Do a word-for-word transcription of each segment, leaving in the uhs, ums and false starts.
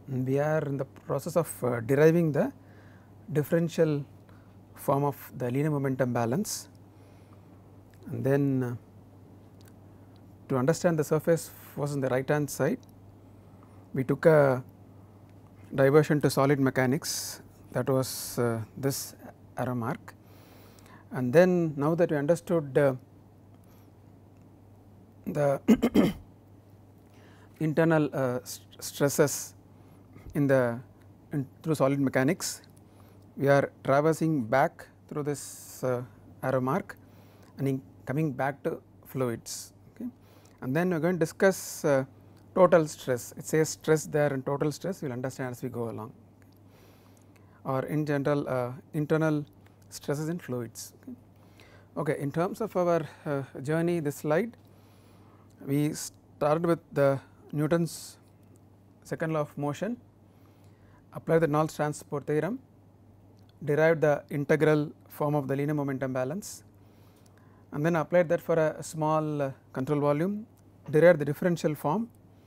we are in the process of uh, deriving the differential form of the linear momentum balance, and then uh, to understand the surface force on the right hand side we took a diversion to solid mechanics, that was uh, this arrow mark, and then now that we understood uh, the internal uh, st stresses in the in through solid mechanics, we are traversing back through this uh, arrow mark and in coming back to fluids, okay. And then we are going to discuss uh, total stress. It says stress there and total stress we will understand as we go along, or in general uh, internal stresses in fluids, okay. Okay, in terms of our uh, journey, this slide we started with the Newton's second law of motion, applied the Knowles transport theorem, derived the integral form of the linear momentum balance, and then applied that for a small uh, control volume, derived the differential form,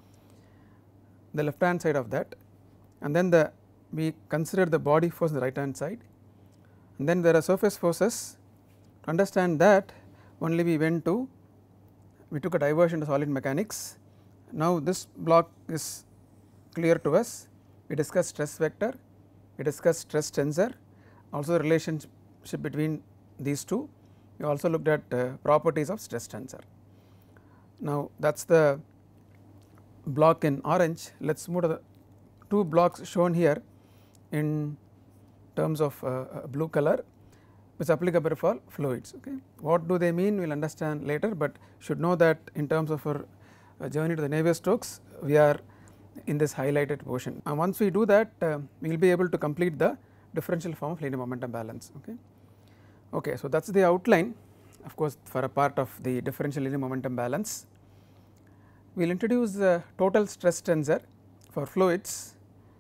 the left hand side of that, and then the we considered the body force on the right hand side, and then there are surface forces. To understand that only we went to we took a diversion to solid mechanics. Now this block is clear to us. We discussed stress vector, we discussed stress tensor, also the relationship between these two. We also looked at uh, properties of stress tensor. Now that is the block in orange. Let us move to the two blocks shown here in terms of uh, blue color, which is applicable for fluids, okay. What do they mean we will understand later, but should know that in terms of our uh, journey to the Navier Stokes we are in this highlighted portion, and once we do that uh, we will be able to complete the differential form of linear momentum balance, okay. Okay, so that is the outline, of course, for a part of the differential linear momentum balance. We will introduce the total stress tensor for fluids,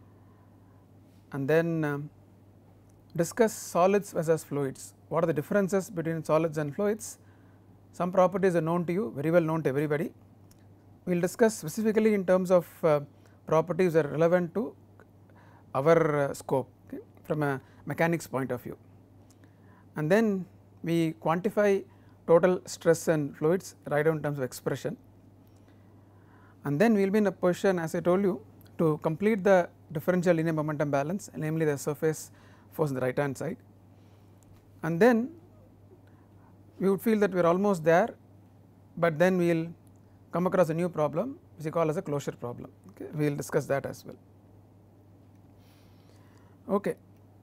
and then um, discuss solids versus fluids. What are the differences between solids and fluids? Some properties are known to you, very well known to everybody. We will discuss specifically in terms of uh, properties that are relevant to our uh, scope, okay, from a mechanics point of view, and then we quantify total stress and fluids, write down in terms of expression, and then we will be in a position, as I told you, to complete the differential linear momentum balance, namely the surface force on the right hand side, and then we would feel that we are almost there, but then we will come across a new problem which we call as a closure problem, okay. We will discuss that as well, okay.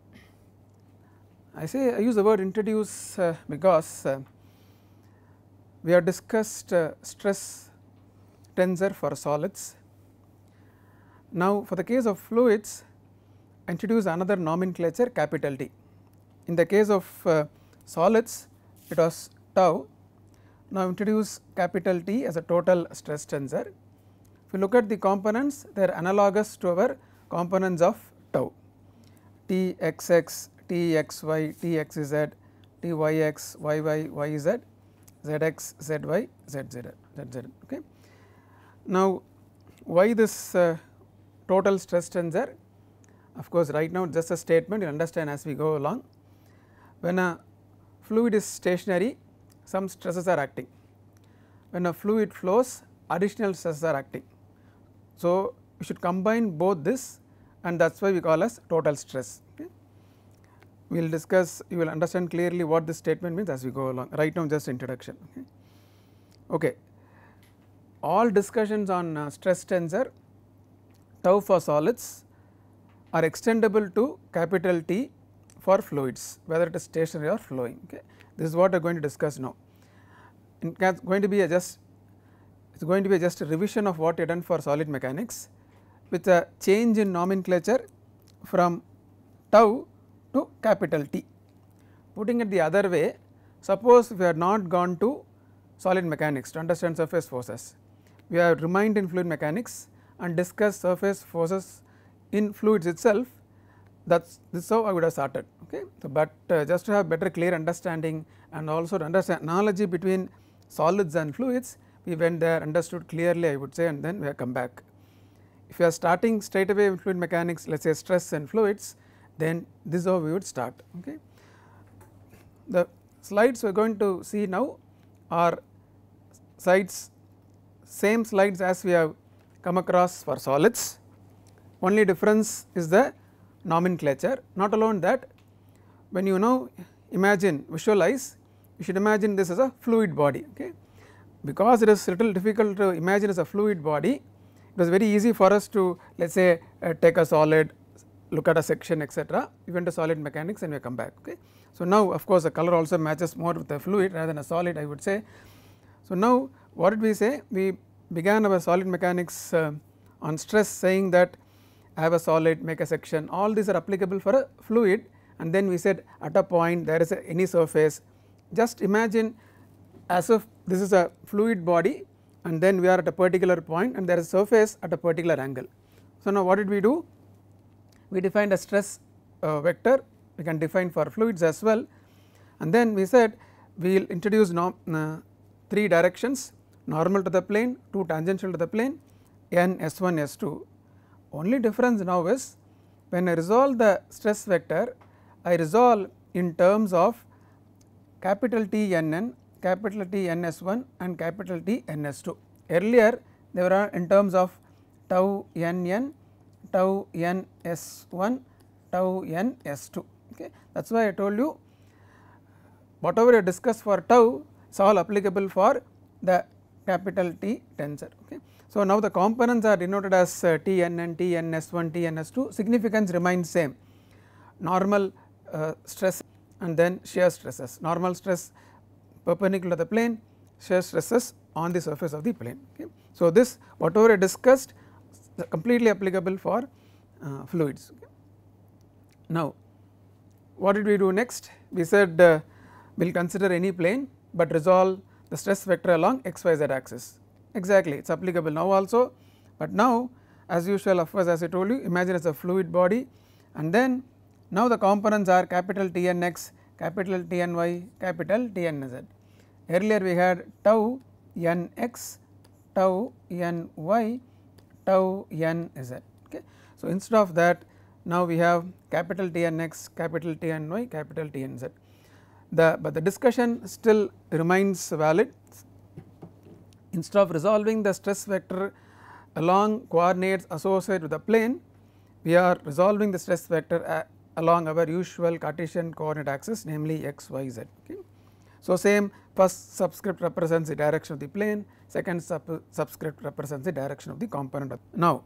I say I use the word introduce uh, because uh, we have discussed uh, stress tensor for solids. Now for the case of fluids, introduce another nomenclature, capital T. In the case of uh, solids it was tau. Now introduce capital T as a total stress tensor. If you look at the components, they are analogous to our components of tau, T X X, T X Y, T X Z, T Y X, Y Y, Y Z, Z X, Z Y, Z Z, Z Z, okay. Now why this uh, total stress tensor? Of course right now just a statement, you understand as we go along. When a fluid is stationary, some stresses are acting. When a fluid flows, additional stresses are acting. So we should combine both this, and that is why we call as total stress, okay. We will discuss, you will understand clearly what this statement means as we go along. Right now just introduction, okay. Okay. All discussions on uh, stress tensor, tau for solids, are extendable to capital T for fluids, whether it is stationary or flowing, okay. This is what we are going to discuss now. It is going to be a just it is going to be a just a revision of what we have done for solid mechanics, with a change in nomenclature from tau to capital T. Putting it the other way, suppose we have not gone to solid mechanics to understand surface forces, we have remained in fluid mechanics and discussed surface forces in fluids itself, that is this is how I would have started, okay. So, but uh, just to have better clear understanding and also to understand analogy between solids and fluids, we went there, understood clearly I would say, and then we have come back. if you are starting straight away in fluid mechanics, let us say stress and fluids, then this is how we would start. Okay. The slides we are going to see now are slides, same slides as we have come across for solids, only difference is the nomenclature. Not alone that, when you now imagine, visualize, you should imagine this as a fluid body. Okay. Because it is little difficult to imagine as a fluid body, it was very easy for us to, let us say uh, take a solid, look at a section, etc. We went to solid mechanics and we come back. Okay. So now of course the color also matches more with the fluid rather than a solid, I would say. So now what did we say? We began our solid mechanics uh, on stress, saying that I have a solid, make a section, all these are applicable for a fluid, and then we said at a point there is a, any surface, just imagine as if this is a fluid body and then we are at a particular point and there is a surface at a particular angle. So now what did we do? We defined a stress uh, vector, we can define for fluids as well, and then we said we will introduce norm, uh, three directions, normal to the plane, two tangential to the plane, n, s one, s two. Only difference now is when I resolve the stress vector, I resolve in terms of capital T n n, capital T n s one and capital T n s two. Earlier they were in terms of tau n n, tau n s one, tau n s two. Okay. That is why I told you whatever you discuss for tau is all applicable for the capital T tensor. Okay. So now the components are denoted as uh, T n n, T n s one, T n s two, significance remains same, normal uh, stress and then shear stresses, normal stress perpendicular to the plane, shear stresses on the surface of the plane. Okay. So this whatever I discussed is completely applicable for uh, fluids. Okay. Now what did we do next? We said uh, we will consider any plane but resolve the stress vector along x y z axis. Exactly, it is applicable now also, but now as usual, of course, as I told you, imagine as a fluid body, and then now the components are capital T n x, capital T n y, capital T n z. Earlier we had tau n x, tau n y, tau n z. Okay. So instead of that, now we have capital T n x, capital T n y, capital T n z. The, but the discussion still remains valid. Instead of resolving the stress vector along coordinates associated with the plane, we are resolving the stress vector uh, along our usual Cartesian coordinate axis, namely x, y, z. Okay. So same, first subscript represents the direction of the plane, second sub subscript represents the direction of the component. Now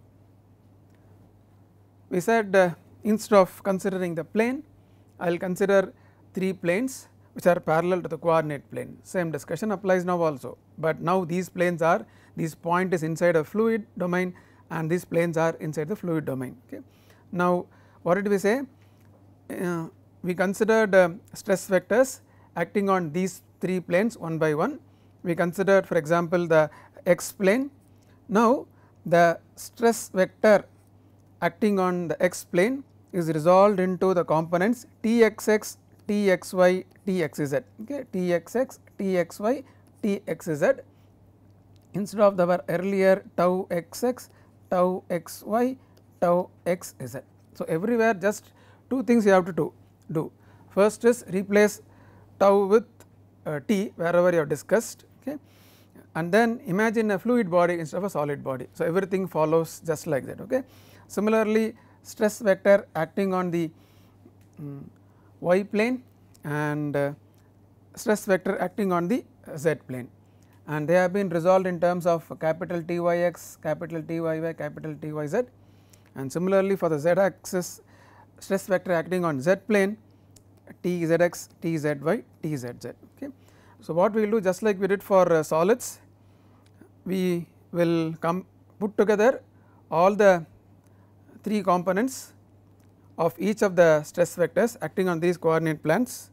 we said uh, instead of considering the plane, I will consider three planes which are parallel to the coordinate plane. Same discussion applies now also, but now these planes are, this point is inside a fluid domain and these planes are inside the fluid domain. Okay. Now what did we say? Uh, we considered uh, stress vectors acting on these three planes one by one. We considered, for example, the x plane. Now the stress vector acting on the x plane is resolved into the components T x x, T x y, T x z. Okay, T x x, T x y, T x z, instead of our earlier tau x x, tau x y, tau x z. So everywhere just two things you have to do. do. First is replace tau with uh, t wherever you have discussed. Okay, and then imagine a fluid body instead of a solid body. So everything follows just like that. Okay. Similarly, stress vector acting on the um, y plane and uh, stress vector acting on the z plane, and they have been resolved in terms of capital T y x, capital T y y, capital T y z, and similarly for the z axis, stress vector acting on z plane, T z x, T z y, T z z. Okay. So what we will do, just like we did for uh, solids, we will come put together all the three components of each of the stress vectors acting on these coordinate planes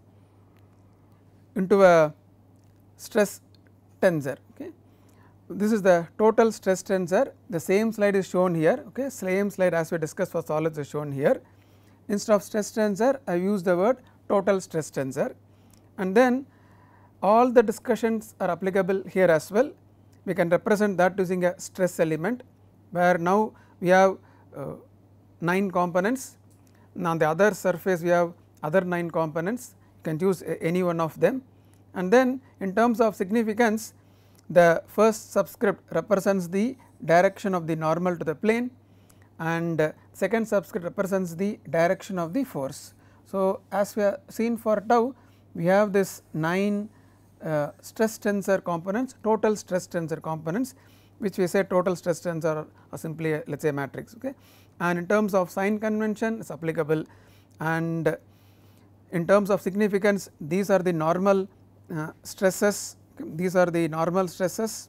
into a stress tensor. Okay. This is the total stress tensor. The same slide is shown here. Okay. Same slide as we discussed for solids is shown here. Instead of stress tensor, I use the word total stress tensor, and then all the discussions are applicable here as well. We can represent that using a stress element, where now we have uh, nine components, and on the other surface we have other nine components, you can choose any one of them. And then in terms of significance, the first subscript represents the direction of the normal to the plane, and second subscript represents the direction of the force. So, as we have seen for tau, we have this nine uh, stress tensor components, total stress tensor components, which we say total stress tensor or simply a, let us say matrix. Okay. And in terms of sign convention, it is applicable, and in terms of significance, these are the normal uh, stresses, these are the normal stresses,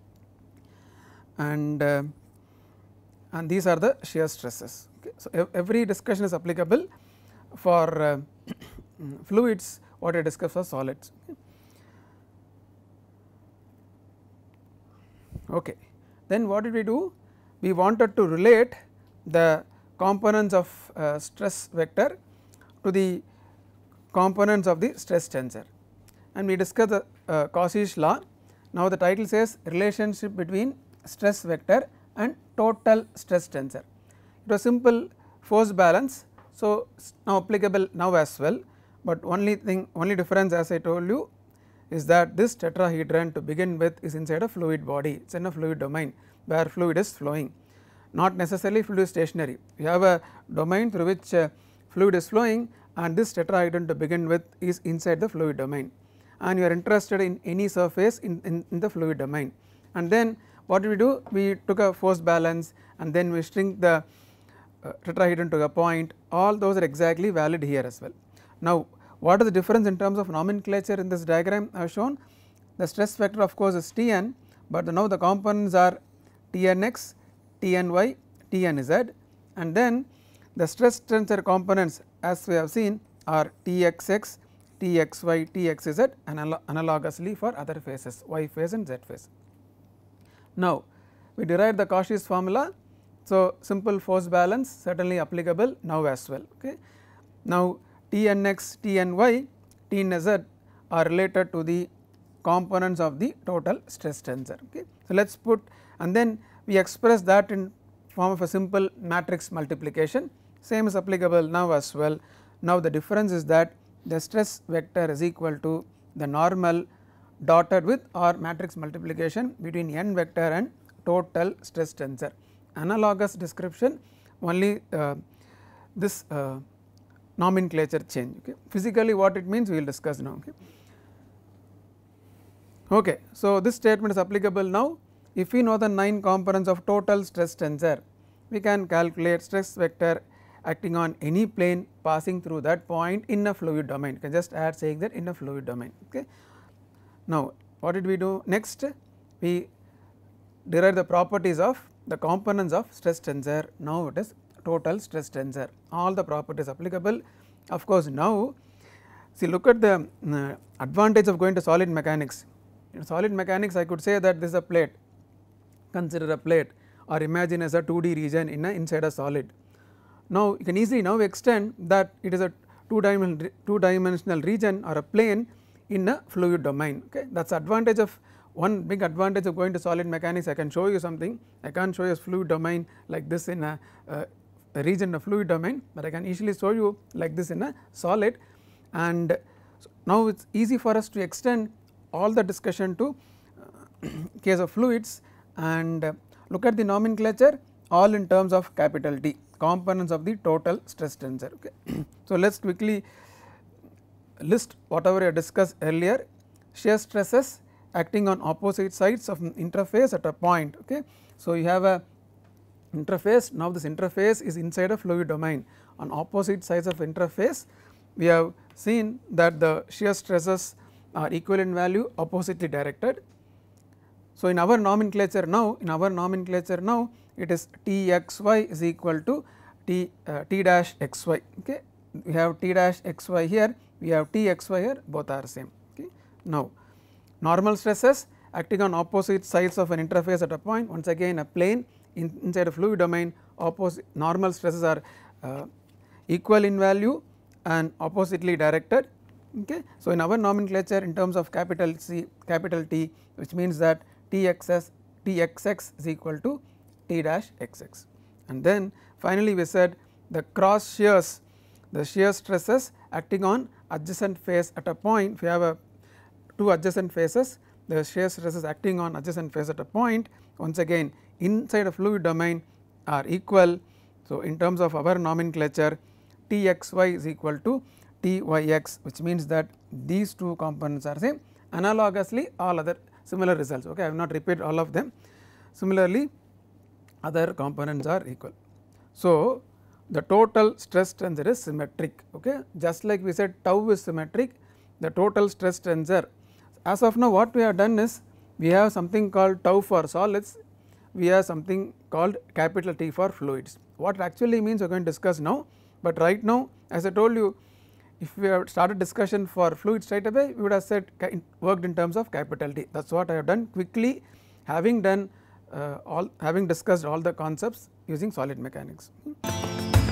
and uh, and these are the shear stresses. Okay. So, ev every discussion is applicable for uh, fluids, what I discussed for solids. Okay. Okay. Then what did we do? We wanted to relate the components of uh, stress vector to the components of the stress tensor, and we discussed the uh, Cauchy's law. Now, the title says relationship between stress vector and total stress tensor. It was simple force balance, so now applicable now as well, but only thing only difference, as I told you, is that this tetrahedron to begin with is inside a fluid body, it is in a fluid domain where fluid is flowing, not necessarily fluid is stationary. We have a domain through which uh, fluid is flowing, and this tetrahedron to begin with is inside the fluid domain, and you are interested in any surface in, in, in the fluid domain. And then what did we do? We took a force balance, and then we shrink the uh, tetrahedron to a point. All those are exactly valid here as well. Now, what is the difference in terms of nomenclature in this diagram I have shown? The stress vector of course is Tn, but now the components are Tnx, Tny, Tnz, and then the stress tensor components, as we have seen, are Txx, Txy, Txz, anal analogously for other phases, y phase and z phase. Now, we derived the Cauchy's formula, so simple force balance certainly applicable now as well. Okay. Now, Tnx, Tny, Tnz are related to the components of the total stress tensor. Okay. So, let us put, and then we express that in form of a simple matrix multiplication, same is applicable now as well. Now, the difference is that the stress vector is equal to the normal dotted with or matrix multiplication between n vector and total stress tensor. Analogous description, only uh, this uh, nomenclature change. Okay. Physically what it means we will discuss now. Okay. Okay. So, this statement is applicable now. If we know the nine components of total stress tensor, we can calculate stress vector acting on any plane passing through that point in a fluid domain. You can just add saying that in a fluid domain. Okay. Now, what did we do next? We derived the properties of the components of stress tensor. Now, it is total stress tensor, all the properties applicable. Of course, now see, look at the uh, advantage of going to solid mechanics. In solid mechanics, I could say that this is a plate, consider a plate, or imagine as a two D region in a inside a solid. Now, you can easily now extend that it is a two dimensional two dimensional region or a plane in a fluid domain. Okay. That is advantage of one big advantage of going to solid mechanics. I can show you something, I can't show you a fluid domain like this in a, uh, a region of fluid domain, but I can easily show you like this in a solid. And so now it is easy for us to extend all the discussion to uh, case of fluids, and uh, look at the nomenclature, all in terms of capital T, components of the total stress tensor. Okay. So, let us quickly list whatever I discussed earlier. Shear stresses acting on opposite sides of an interface at a point. Okay. So, you have a interface, now this interface is inside a fluid domain. On opposite sides of interface, we have seen that the shear stresses are equal in value, oppositely directed. So, in our nomenclature now, in our nomenclature now, it is T x y is equal to T, uh, T dash x y. Okay. We have T dash x y here, we have T x y here, both are same. Okay. Now, normal stresses acting on opposite sides of an interface at a point, once again a plane in, inside a fluid domain, opposite normal stresses are uh, equal in value and oppositely directed. Okay. So, in our nomenclature in terms of capital C, capital T, which means that T x s T x x is equal to T dash x x, and then finally we said the cross shears, the shear stresses acting on adjacent face at a point. If you have a two adjacent faces, the shear stresses acting on adjacent face at a point once again inside a fluid domain are equal. So, in terms of our nomenclature T x y is equal to T y x, which means that these two components are same. Analogously all other similar results, okay. I have not repeated all of them. Similarly other components are equal. So, the total stress tensor is symmetric, okay. Just like we said tau is symmetric, the total stress tensor. As of now what we have done is we have something called tau for solids, we have something called capital T for fluids. What it actually means we are going to discuss now, but right now as I told you, if we have started discussion for fluid straight away, we would have said worked in terms of capital T. That is what I have done quickly, having done uh, all having discussed all the concepts using solid mechanics.